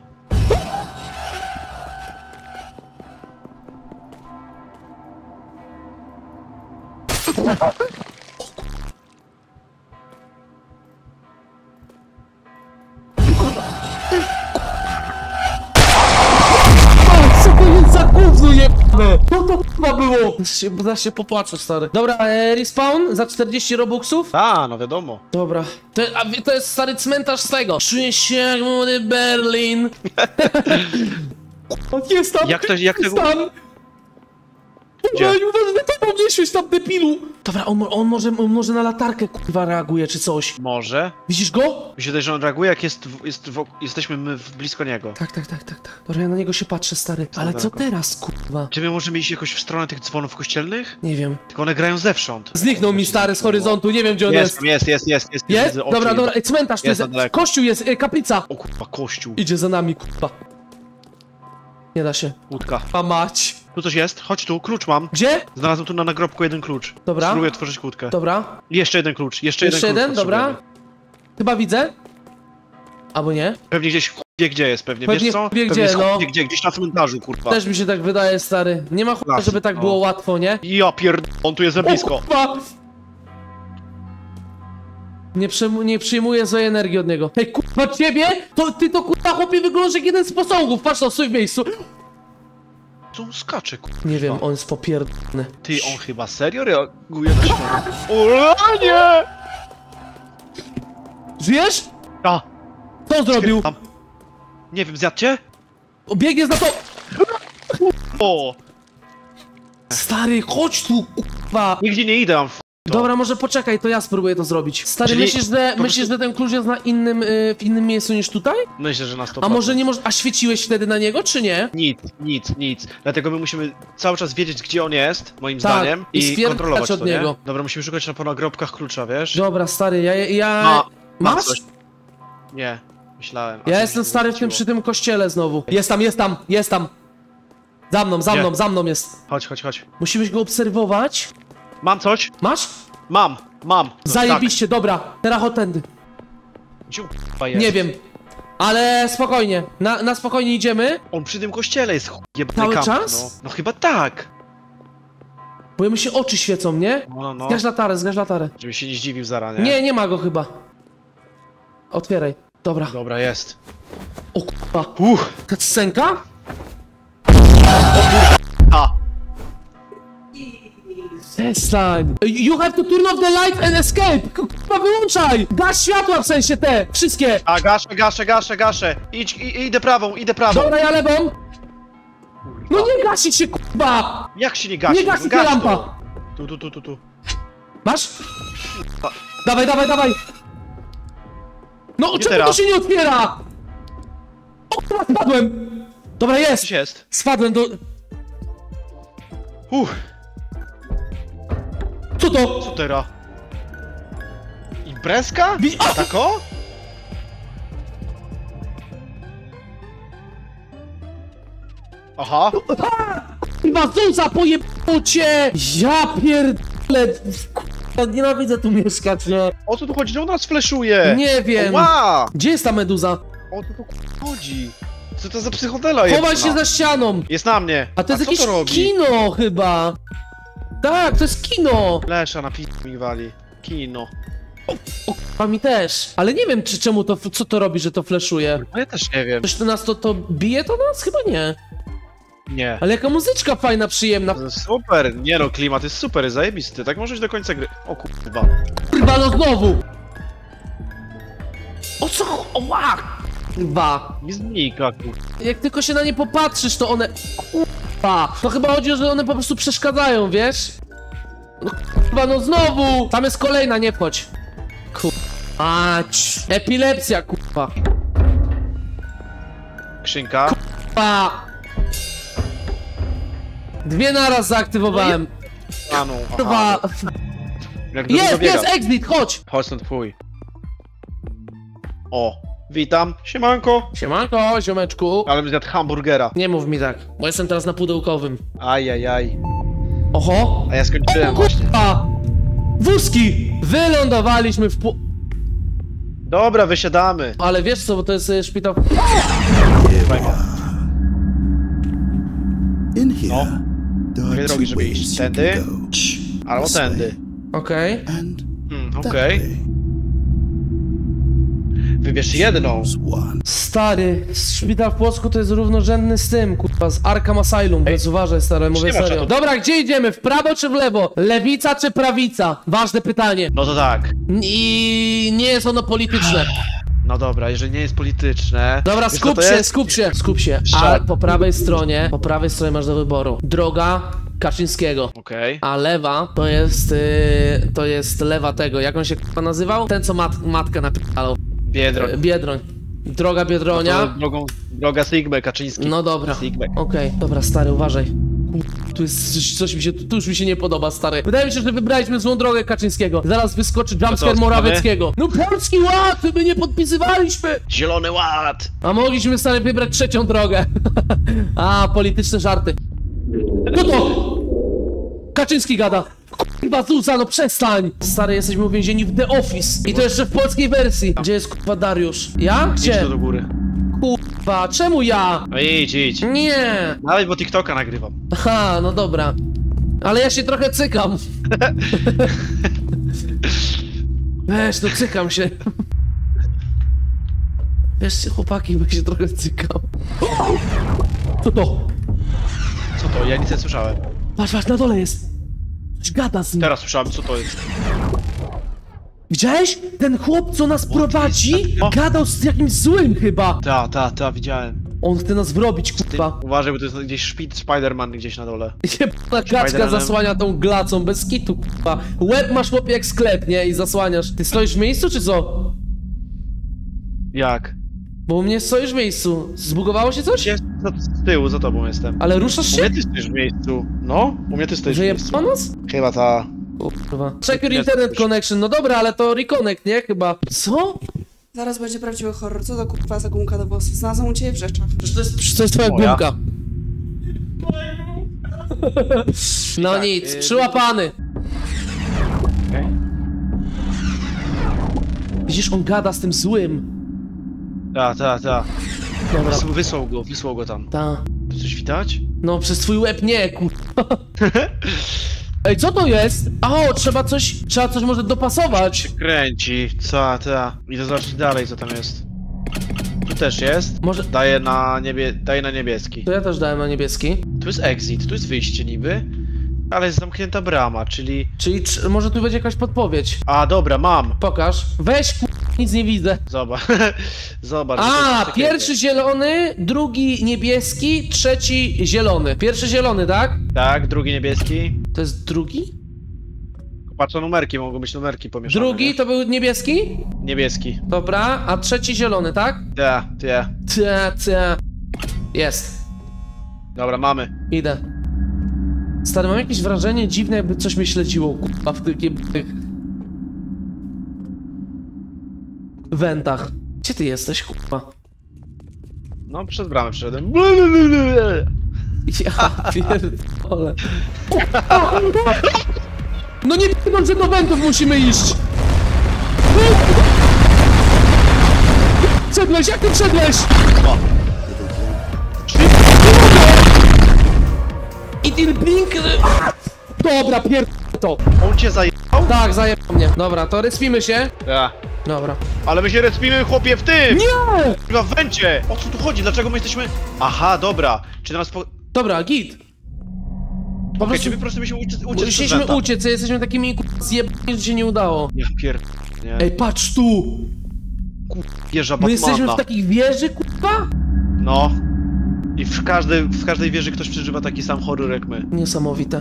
Co to jest za gówno jebane? Co to kurwa było? Zaraz się, zaraz się popłaczę, stary. Dobra, e, respawn za czterdzieści robuxów? A, no wiadomo. Dobra. To, a wie- to jest stary cmentarz z tego. Czuję się jak młody Berlin. Jest tam, Jak to- jak jest tego- tam. Gdzie? Kurwa, nie uważaj, to nie świeć tam, debilu! Dobra, on, mo- on, może, on może na latarkę, kurwa, reaguje, czy coś. Może. Widzisz go? Mi się wydaje, że on reaguje, jak jest, w- jest w, jesteśmy my w, blisko niego. Tak, tak, tak, tak, tak. Dobra, ja na niego się patrzę, stary. Ale co daleko? teraz, kurwa? Czy my możemy iść jakoś w stronę tych dzwonów kościelnych? Nie wiem. Tylko one grają zewsząd. Zniknął mi, stary, z horyzontu, nie wiem, gdzie on Jest, jest. jest, jest, jest, jest. Jest? widzę oczy. Dobra, dobra, ej, cmentarz tu Jest jest. na daleko. Kościół jest, e, kaplica. O kurwa, kościół. Idzie za nami, kurwa. Nie da się. Łódka. A mać. Tu coś jest? Chodź tu, klucz mam. Gdzie? Znalazłem tu na nagrobku jeden klucz. Dobra. Spróbuję otworzyć kłódkę. Dobra. Jeszcze jeden klucz, jeszcze, Jeszcze jeden jeden, klucz. dobra. potrzebujemy. Chyba widzę. Albo nie? Pewnie gdzieś w wie gdzie jest, pewnie, Pewnie wiesz co? w wie Pewnie gdzie, jest w no. wie gdzie, gdzieś na cmentarzu, kurwa. Też mi się tak wydaje, stary. Nie ma chuja, Las, żeby tak no. było łatwo, nie? Ja pierd... on tu jest za O, blisko. kurwa! Nie, przyjmu, nie przyjmuję złej energii od niego. Hej, kurwa, ciebie? To ty to kurwa chłopie wyglądasz jak jeden z posągów. Patrz to, stój w miejscu. Co on skacze, kurwa? Nie wiem, on jest popierdolony. Ty, on chyba serio reaguje na światło. O nie! Żyjesz? A, Co on zrobił? tam. Nie wiem, zjadł cię? O, biegnie za to. O! Stary, chodź tu, kurwa. Nigdzie nie idę, mam w... to. Dobra, może poczekaj, to ja spróbuję to zrobić. Stary, Czyli myślisz, że, po myślisz, prostu- że ten klucz jest na innym, y, w innym miejscu niż tutaj? Myślę, że na sto A procent. może nie może. A świeciłeś wtedy na niego, czy nie? Nic, nic, nic. Dlatego my musimy cały czas wiedzieć, gdzie on jest, moim Tak, zdaniem, i i stwierdzać kontrolować od to, nie? niego. Dobra, musimy szukać na nagrobkach klucza, wiesz? Dobra, stary, ja. ja... Ma- ma Masz? coś. Nie, myślałem. a Ja coś jestem mi stary w tym, wróciło. przy tym kościele znowu. Jest tam, jest tam, jest tam. Za mną, za Gdzie? mną, za mną jest. Chodź, chodź, chodź. Musimy go obserwować. Mam coś? Masz? Mam, mam. No, Zajebiście, dobra. Teraz hotędy. Tak. Gdzie on, k***a, jest? Nie wiem. Ale spokojnie. Na, na spokojnie idziemy. On przy tym kościele jest jebany Cały kamp, czas? No. no chyba tak. Bo mu się oczy świecą, nie? No, no, no. Zgaś latarę, zgaś latarę. Żeby się nie zdziwił zaraz, nie? Nie, nie ma go chyba. Otwieraj. Dobra. Dobra, jest. O kurwa. Uff, Cutscenka? a. Przestań. You have to turn off the light and escape. Kurwa, wyłączaj. Gaś światła, w sensie te. Wszystkie. A, gaszę, gaszę, gaszę, gaszę. Idź, i, idę prawą, idę prawą. Dobra, ja lewą. No nie gasić się, kurwa. Jak się nie gasi? Nie gasi No ta gaś lampa. to. Tu, tu, tu, tu, tu. Masz? Dawaj, dawaj, dawaj. No, czemu to teraz? się nie otwiera? O, kurwa, spadłem. Dobra, jest. Coś jest. Spadłem do... Uff, Co to? co teraz? Imprezka? Wi- a! Tako? Aha. Kurwa, Zuza, pojebało cię! Ja pierdolę. Kurwa, nienawidzę tu mieszkać, nie? O co tu chodzi? Że on nas fleszuje? Nie wiem. Ła! Gdzie jest ta meduza? O co tu k***a chodzi? Co to za psychodela jest? Chowaj się za ścianą. Jest na mnie. A to jest co jakieś to robi? kino chyba. Tak, to jest kino. Lesza na p*** mi wali. Kino. A mi też. Ale nie wiem, czy czemu to, co to robi, że to fleszuje. No ja też nie wiem. Coś to nas to, to bije to nas? Chyba nie. Nie. Ale jaka muzyczka fajna, przyjemna. To jest super. Nie no, klimat jest super, jest zajebisty. Tak możesz do końca gry. O kurwa. Kurwa, no znowu. O co? O ła! Kurwa. Nie znika, kurwa. Jak tylko się na nie popatrzysz, to one... Kurwa. To chyba chodzi, że one po prostu przeszkadzają, wiesz? No kurwa, no znowu! Tam jest kolejna, nie wchodź. Kurwa. Epilepsja, kurwa. Skrzynka. Kurwa. Dwie naraz zaaktywowałem. A no, Kurwa. aha. Jak do Jest, tego biega. jest, exit, chodź! Chodź stąd, fuj. O, witam. Siemanko. Siemanko, ziomeczku. Ale bym zjadł hamburgera. Nie mów mi tak, bo jestem teraz na pudełkowym. Ajajaj. Oho. A ja skończyłem O, właśnie. kurwa! Wózki! Wylądowaliśmy w pu... Dobra, wysiadamy. Ale wiesz co, bo to jest y, szpital... In here, No. there Dwie are drogi, two żeby iść. ways you Tędy can go. albo This tędy. way Okej. and Hmm, that okej. way. Wybierz jedną. Choose one. Stary, szpital w Płocku to jest równorzędny z tym, kurwa, z Arkham Asylum, więc uważaj, stary, mówię nie ma serio. czatu. Dobra, gdzie idziemy? W prawo czy w lewo? Lewica czy prawica? Ważne pytanie. No to tak. I nie jest ono polityczne. No dobra, jeżeli nie jest polityczne... Dobra, wiesz, co skup to się, jest? skup się, skup się. A Szat. po prawej stronie, po prawej stronie masz do wyboru. Droga Kaczyńskiego. Okej. A lewa to jest, yy, to jest lewa tego, jak on się k***a nazywał? Ten, co mat matkę napisał. Biedroń. Biedroń. Droga Biedronia. No drogą, droga Sigmy, Kaczyński. No dobra. Sigmy. Okej, dobra, stary, uważaj. Tu jest coś, coś mi się, tu już mi się nie podoba, stary. Wydaje mi się, że wybraliśmy złą drogę Kaczyńskiego. Zaraz wyskoczy jumpscare co, Morawieckiego. No Polski Ład, my nie podpisywaliśmy! Zielony Ład! A mogliśmy, stary, wybrać trzecią drogę. A, polityczne żarty. No to! Kaczyński gada. Kurwa Zuza, no przestań! Stary, jesteśmy uwięzieni w The Office. I to jeszcze w polskiej wersji. Gdzie jest kurwa Dariusz? Ja? Idź Gdzie? tu do góry. Kurwa, czemu ja? No idź, idź. Nie! Nawet bo TikToka nagrywam. Aha, no dobra. Ale ja się trochę cykam. Weź, no cykam się. Wiesz, chłopaki, bo się trochę cykam. Co to? Co to? Ja nic nie słyszałem. Patrz, patrz, na dole jest. Coś gada z nim. Teraz słyszałem, co to jest. Widziałeś? Ten chłop, co nas prowadzi, O. gadał z jakimś złym chyba. Ta, ta, ta, widziałem. On chce nas wrobić, Ty, kurwa. uważaj, bo to jest gdzieś szpit Spider-Man gdzieś na dole. Jebana kaczka Spider-Manem. zasłania tą glacą, bez kitu, kurwa. Łeb masz, chłopie, jak sklep, nie? I zasłaniasz. Ty stoisz w miejscu, czy co? Jak? Bo u mnie stoisz w miejscu. Zbugowało się coś? Gdzie? Za, z tyłu, za tobą jestem. Ale ruszasz U się? mnie ty stoisz w miejscu. No, u mnie ty stoisz w miejscu. Wyjebano nas? Chyba ta. Kurwa. Check your Jest internet już. connection. No dobra, ale to reconnect, nie? Chyba. Co? Zaraz będzie prawdziwy horror. Co to kurwa za gumka do włosów? Znalazłam u ciebie w rzeczach. Przecież to jest, przecież to jest twoja Moja. gumka. No tak, nic, y- przyłapany. Okej. Widzisz, on gada z tym złym. Ta, ta, ta. Dobra, Wys- Wysłał go, wysłał go tam. ta. Tu coś widać? No, przez twój łeb nie, kurwa. Ej, co to jest? A, o, trzeba coś, trzeba coś może dopasować. Kręci, ta, ta. Idę zobaczyć dalej, co tam jest. Tu też jest. Może, Daję na niebie... Daję na niebieski. to ja też dałem na niebieski. Tu jest exit, tu jest wyjście niby. Ale jest zamknięta brama, czyli... Czyli czy, może tu będzie jakaś podpowiedź. A, dobra, mam. Pokaż. Weź, kurwa, nic nie widzę. Zobacz. Zobacz. to jest A, takie- pierwszy zielony, drugi niebieski, trzeci zielony. Pierwszy zielony, tak? Tak, drugi niebieski. To jest drugi? Patrz na numerki, mogą być numerki pomieszane. Drugi nie? to był niebieski? Niebieski. Dobra, a trzeci zielony, tak? Ta, ta. Cia, cia. Jest. Dobra, mamy. Idę. Stary, mam jakieś wrażenie dziwne, jakby coś mnie śledziło, kurwa, w tych, tych wentach. Gdzie ty jesteś, kurwa? No, przez bramę przyszedłem. Ja pierdolę. No nie pierdol, że do wentów musimy iść! Wszedłeś, jak ty wszedłeś? I ten blink... Dobra, pierd... to. On cię zajebał? Tak, zajebał mnie. Dobra, to respimy się. Ja. Dobra. Ale my się respimy, chłopie, w tym! Nie! Chyba w węcie! O co tu chodzi? Dlaczego my jesteśmy... Aha, dobra. Czy nas po... Dobra, git. Po Okej, prostu czy my po prostu musimy uciec, uciec musieliśmy przez węta? uciec, jesteśmy takimi k***a zjebani, że się nie udało. Ja pier... Nie. Ej, patrz tu! Wieża My Batmana. jesteśmy w takich wieży, kurwa? No. I w każdej, w każdej wieży ktoś przeżywa taki sam horror jak my. Niesamowite.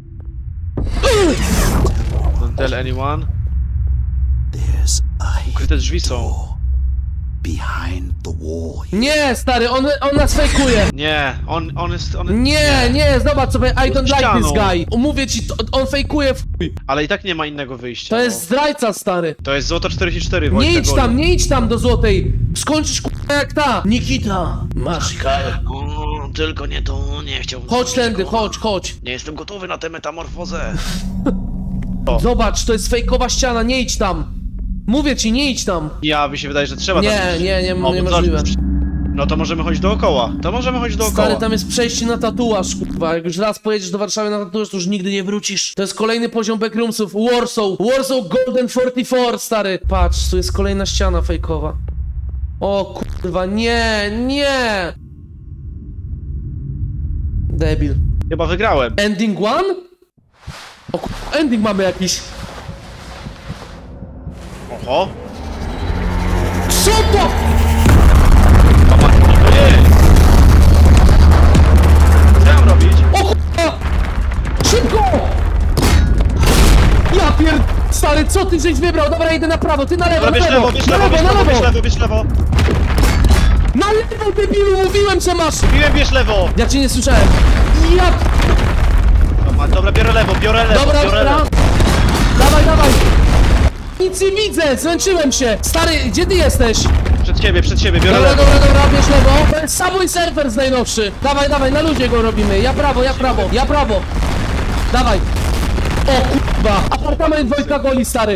Don't tell anyone. There's a Ukryte drzwi są. door behind the wall. Nie, stary, on, on nas fejkuje. Nie, on, on jest... On... Nie, nie, zobacz sobie, I don't like ścianą. this guy. Mówię ci, to, on fejkuje w chuj. Ale i tak nie ma innego wyjścia. To no. jest zdrajca, stary. To jest złoto czterdzieści cztery, Nie Wojtek idź Goliu. tam, nie idź tam do złotej. Skończysz kurwa jak ta. Nikita, masz karę. O, tylko nie to, nie chciałbym... Chodź tędy, chodź, chodź. Nie jestem gotowy na tę metamorfozę. Zobacz, to jest fejkowa ściana, nie idź tam. Mówię ci, nie idź tam. Ja, mi się wydaje, że trzeba Nie, tam iść. nie, nie, O, niemożliwe. zobacz. No to możemy chodzić dookoła. To możemy chodzić dookoła. Stary, tam jest przejście na tatuaż, kurwa. Jak już raz pojedziesz do Warszawy na tatuaż, to już nigdy nie wrócisz. To jest kolejny poziom backroomsów. Warsaw. Warsaw Golden czterdzieści cztery, stary. Patrz, tu jest kolejna ściana fejkowa. O kurwa, nie, nie. Debil. Chyba wygrałem. Ending one? O kurwa, ending mamy jakiś. Oho. Co to? Mama, to jest. Co mam robić? O kurwa! co ty żeś wybrał? Dobra, idę na prawo, ty na lewo, Dobra, na bierz lewo, lewo, bierz na lewo, lewo, bierz na lewo, bierz lewo! lewo, bierz lewo. Na lewo, debilu, mówiłem, że masz! Piłem, bierz lewo. Ja cię nie słyszałem. Ja... Dobra, dobra, biorę lewo, biorę lewo, Dobra, biorę dobra. lewo. Dawaj, dawaj. Nic nie widzę, zmęczyłem się. Stary, gdzie ty jesteś? Przed siebie, przed siebie, biorę Dobra, lewo. dobra, dobra, bierz lewo. To jest Subway Surfers najnowszy. Dawaj, dawaj, na ludzie go robimy. Ja prawo, ja prawo, ja prawo. Dawaj. O kurwa, apartament Wojtka Goli, stary.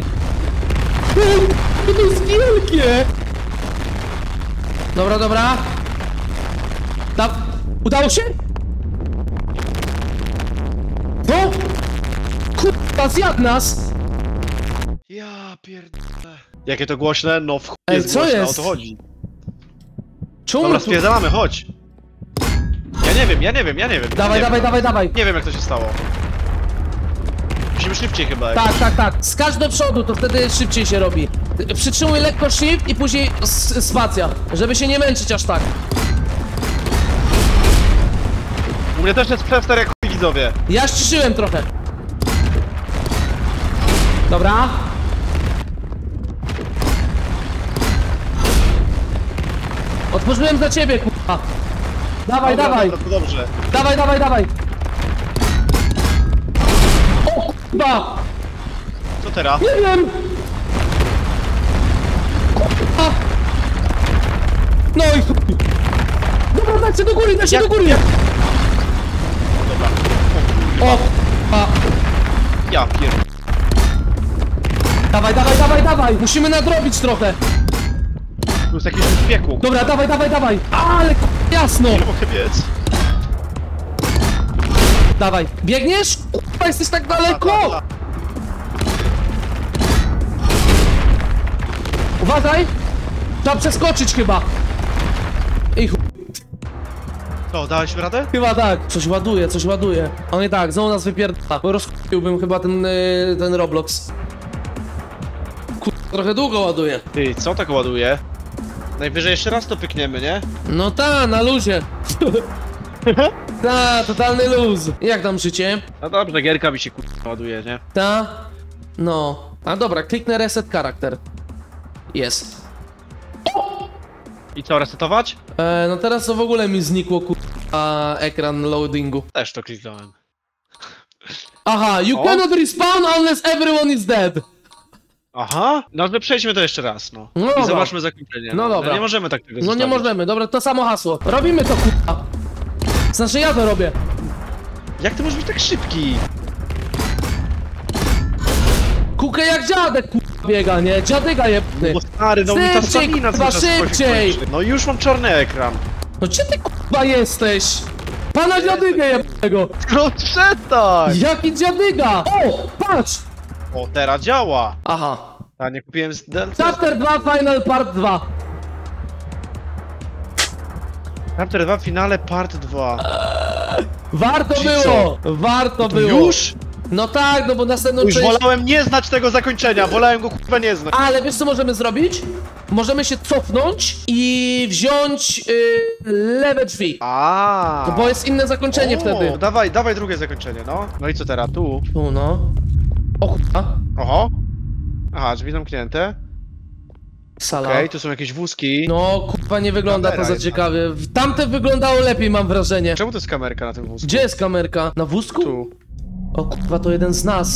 To jest wielkie. Dobra, dobra. Da... Udało się? To? Kurwa, zjadł nas. Ja pierdolę. Jakie to głośne? No w chuj Ej, jest co głośne, jest? o to chodzi. Czemu Dobra, tu... spierdalamy, chodź. Ja nie wiem, ja nie wiem, ja nie wiem. Dawaj, ja dawaj, nie dawaj, dawaj. wiem. Nie wiem jak to się stało. Musimy szybciej chyba. jak- Tak, tak, tak. Skacz do przodu, to wtedy szybciej się robi. Przytrzymuj lekko shift i później s- spacja, żeby się nie męczyć aż tak. U mnie też jest przester jak chuj, widzowie. Ja ściszyłem trochę. Dobra. Otworzyłem za ciebie, kurwa. Dawaj, Dobra, dawaj. dobra, to dobrze. Dawaj, dawaj, dawaj. O kurwa. Co teraz? Nie wiem. Kurwa. No i chuj. Dobra, daj się do góry, daj się Jak- do góry. jak- Dobra. O kurwa. Ja pierd... Dawaj, dawaj, dawaj, dawaj. Musimy nadrobić trochę. Tu jest jakieś piekło. Dobra, dawaj, dawaj, dawaj. Ale kurwa, jasno. Nie mogę biec. Dawaj. Biegniesz? Kurwa, jesteś tak daleko. Ta, ta, ta. Uważaj. Trzeba przeskoczyć chyba. Ej, chu... To, dałeś radę? Chyba tak. Coś ładuje, coś ładuje. O nie tak, znowu nas wypierdala. Rozkupiłbym chyba ten, yy, ten Roblox. Kurwa, trochę długo ładuje. Ty, co tak ładuje? Najwyżej jeszcze raz to pykniemy, nie? No ta, na luzie. Ta, totalny luz. Jak tam życie? No dobrze, gierka mi się kurwa ładuje, nie? Ta. No. A dobra, kliknę reset charakter. Jest. I co, resetować? E, no teraz to w ogóle mi znikło kurwa ekran loadingu. Też to kliknąłem. Aha, you O. cannot respawn unless everyone is dead. Aha, no to przejdźmy to jeszcze raz, no. No I dobra. zobaczmy zakończenie. No dobra. nie możemy tak tego No nie zostawić. możemy, dobra, to samo hasło. Robimy to kurwa. Znaczy ja to robię. Jak ty możesz być tak szybki? Kukę jak dziadek kurwa biega, nie? Dziadyga jebny. Bo stary, no mi ta Szybciej, stamina kurwa, cały czas się szybciej. kończy. No i już mam czarny ekran. No gdzie ty kurwa jesteś? Pana dziadygę jebnego. No przestań! Jaki dziadyga? O, patrz. O, teraz działa. Aha. A nie kupiłem z D L C. Chapter dwa, final part dwa. Chapter dwa, finale part dwa. Warto Czyli było! Warto To było! już? No tak, no bo następną Już część... wolałem nie znać tego zakończenia, wolałem go kurwa nie znać. Ale wiesz co możemy zrobić? Możemy się cofnąć i wziąć yy, lewe drzwi. A. No bo jest inne zakończenie O, wtedy. Dawaj, dawaj drugie zakończenie, no. No i co teraz? Tu. Tu no. O kurwa. Oho. Aha, drzwi zamknięte. Sala. Okej, tu są jakieś wózki. No kurwa nie wygląda to Kamera za jest ciekawie. Tamte wyglądało lepiej, mam wrażenie. Czemu to jest kamerka na tym wózku? Gdzie jest kamerka? Na wózku? Tu. O kurwa, to jeden z nas.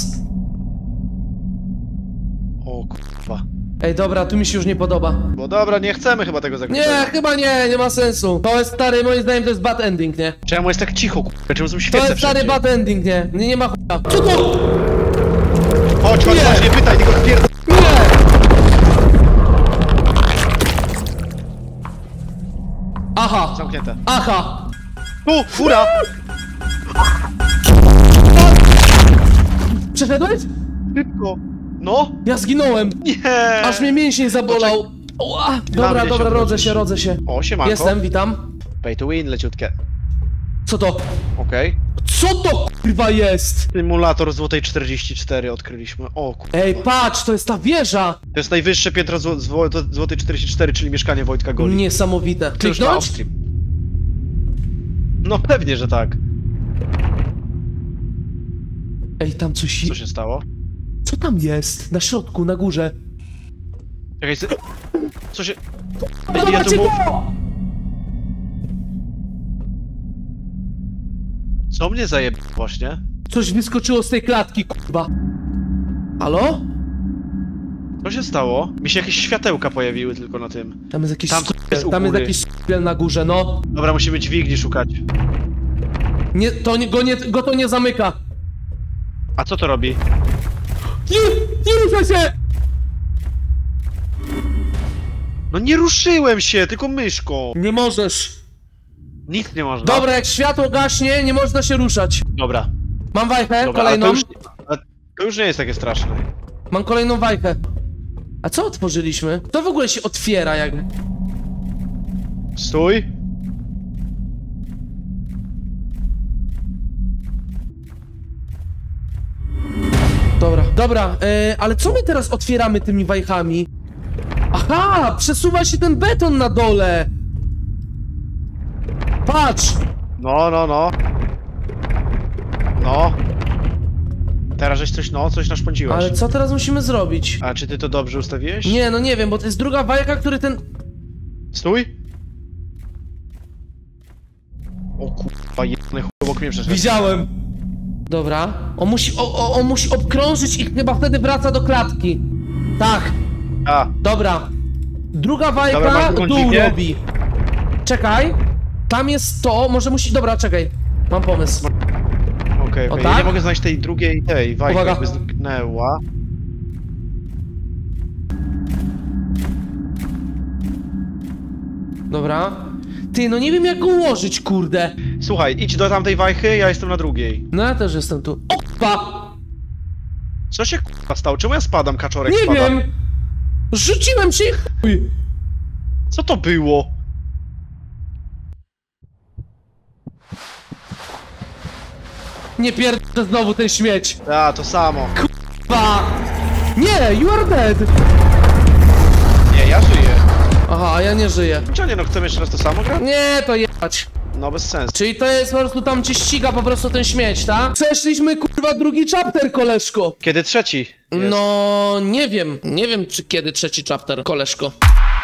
O kurwa. Ej dobra, tu mi się już nie podoba. Bo dobra, nie chcemy chyba tego Nie, zakończenia. chyba nie, nie ma sensu. To jest stary, moim zdaniem to jest bad ending, nie? Czemu jest tak cicho, kurwa? Czemu są To świece jest stary wszędzie? bad ending, nie? Nie, nie ma chuja. Co to? Chodź, chodź, Nie. chodź, nie pytaj, tylko spierd... Nie! Aha! Zamknięte. Aha! Tu, góra! Przeszedłeś? Szybko. No? Ja zginąłem! Nie! Aż mnie mięsień zabolał! Ła! Dobra, mnie się dobra, rodzę odwrócić. się, rodzę się. O, siemanko. Jestem, witam. Pay to win, leciutkie. Co to? Okej. Co to kurwa jest? Symulator Złotej czterdzieści cztery odkryliśmy. O kurwa. Ej, patrz, to jest ta wieża! To jest najwyższe piętro zł zł Złotej czterdzieści cztery, czyli mieszkanie Wojtka Goli. Niesamowite. To już na Kliknąć? offstream. No pewnie, że tak. Ej, tam coś... Co się stało? Co tam jest? Na środku, na górze. Czekaj, sy- co się... Dobra, Ja tu cię mów... to! Co mnie zajeb... właśnie? Coś wyskoczyło z tej klatki, kurwa. Halo? Co się stało? Mi się jakieś światełka pojawiły tylko na tym. Tam jest jakiś Tam skurwiel, jest u tam jest góry. jakiś skurwiel na górze, no. Dobra, musimy dźwigni szukać. Nie, to nie, go, nie, go to nie zamyka. A co to robi? Nie, nie ruszaj się! No nie ruszyłem się, tylko myszką. Nie możesz. Nic nie można. Dobra, jak światło gaśnie, nie można się ruszać. Dobra. Mam wajchę, Dobra, kolejną. ale to już, ale to już nie jest takie straszne. Mam kolejną wajchę. A co otworzyliśmy? To w ogóle się otwiera jakby. Stój. Dobra, dobra, yy, ale co my teraz otwieramy tymi wajchami? Aha, przesuwa się ten beton na dole. Patrz! No, no, no. No. Teraz żeś coś, no, coś naszpąciłeś. Ale co teraz musimy zrobić? A czy ty to dobrze ustawiłeś? Nie, no nie wiem, bo to jest druga wajka, który ten... Stój. O kurwa, jedny chuj obok mnie przeszedł. Widziałem. Dobra. On musi, o, o, on musi obkrążyć i chyba wtedy wraca do klatki. Tak, A, dobra. Druga wajka Dobra, masz drugą dół dźwignię? robi. Czekaj. Tam jest to, może musi... Dobra, czekaj. Mam pomysł. okej, O okej. tak? Ja nie mogę znaleźć tej drugiej, tej wajki, Uwaga. jakby zniknęła. Dobra. Ty, no nie wiem jak go ułożyć, kurde. Słuchaj, idź do tamtej wajchy, ja jestem na drugiej. No ja też jestem tu. Opa! Co się kurwa stało? Czemu ja spadam, kaczorek Nie spada? wiem! Rzuciłem się i chuj! Co to było? Nie pierdolę znowu ten śmieć! A, to samo. Ba! Nie, you are dead! Nie, ja żyję. Aha, a ja nie żyję. Czy nie, no chcemy jeszcze raz to samo grać? Nie, to jebać. No bez sensu. Czyli to jest po prostu tam cię ściga po prostu ten śmieć, tak? Przeszliśmy kurwa drugi chapter, koleżko! Kiedy trzeci jest? No, nie wiem. Nie wiem czy kiedy trzeci chapter, koleżko.